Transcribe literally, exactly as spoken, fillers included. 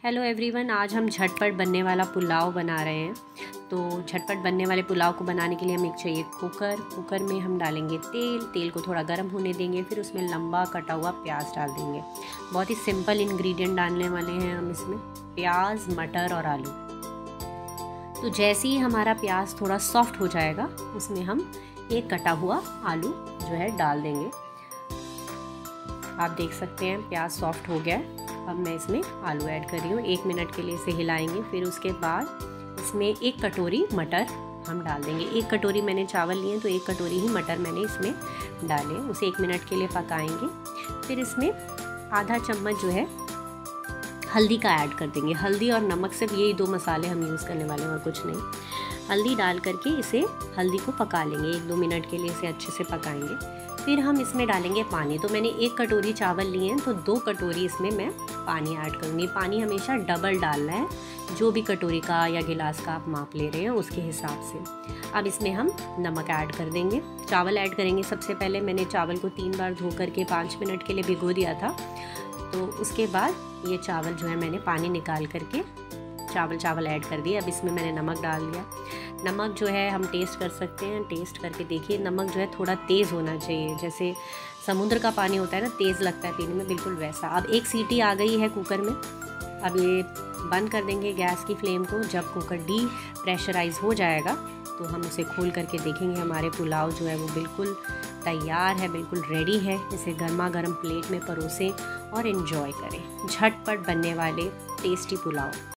Hello everyone, आज हम झटपट बनने वाला पुलाव बना रहे हैं। तो झटपट बनने वाले पुलाव को बनाने के लिए हमें चाहिए कुकर। कुकर में हम डालेंगे तेल। तेल को थोड़ा गर्म होने देंगे, फिर उसमें लंबा कटा हुआ प्याज डाल देंगे। बहुत ही सिंपल इंग्रेडिएंट डालने वाले हैं हम इसमें, प्याज, मटर और आलू। तो जैसे ही हमारा प्याज थोड़ा सॉफ्ट हो जाएगा, उसमें हम एक कटा हुआ आलू जो है डाल देंगे। आप देख सकते हैं प्याज सॉफ्ट हो गया है। अब मैं इसमें आलू ऐड कर रही हूँ। एक मिनट के लिए इसे हिलाएंगे। फिर उसके बाद इसमें एक कटोरी मटर हम डाल देंगे। एक कटोरी मैंने चावल लिए तो एक कटोरी ही मटर मैंने इसमें डाले। उसे एक मिनट के लिए पकाएंगे। फिर इसमें आधा चम्मच जो है हल्दी का ऐड कर देंगे। हल्दी और नमक, सिर्फ यही दो मसाले हम यूज़ करने वाले हैं और कुछ नहीं। हल्दी डाल करके इसे हल्दी को पका लेंगे। एक दो मिनट के लिए इसे अच्छे से पकाएंगे। फिर हम इसमें डालेंगे पानी। तो मैंने एक कटोरी चावल लिए हैं तो दो कटोरी इसमें मैं पानी ऐड करूँगी। पानी हमेशा डबल डालना है, जो भी कटोरी का या गिलास का आप माप ले रहे हैं उसके हिसाब से। अब इसमें हम नमक ऐड कर देंगे। चावल ऐड करेंगे। सबसे पहले मैंने चावल को तीन बार धो करके पाँच मिनट के लिए भिगो दिया था। तो उसके बाद ये चावल जो है मैंने पानी निकाल करके चावल चावल ऐड कर दिए। अब इसमें मैंने नमक डाल दिया। नमक जो है हम टेस्ट कर सकते हैं। टेस्ट करके देखिए, नमक जो है थोड़ा तेज़ होना चाहिए। जैसे समुद्र का पानी होता है ना, तेज़ लगता है पीने में, बिल्कुल वैसा। अब एक सीटी आ गई है कुकर में। अब ये बंद कर देंगे गैस की फ्लेम को। जब कुकर डी प्रेशराइज हो जाएगा तो हम उसे खोल करके देखेंगे। हमारे पुलाव जो है वो बिल्कुल तैयार है, बिल्कुल रेडी है। इसे गर्मा गर्म प्लेट में परोसें और एंजॉय करें। झटपट बनने वाले टेस्टी पुलाव।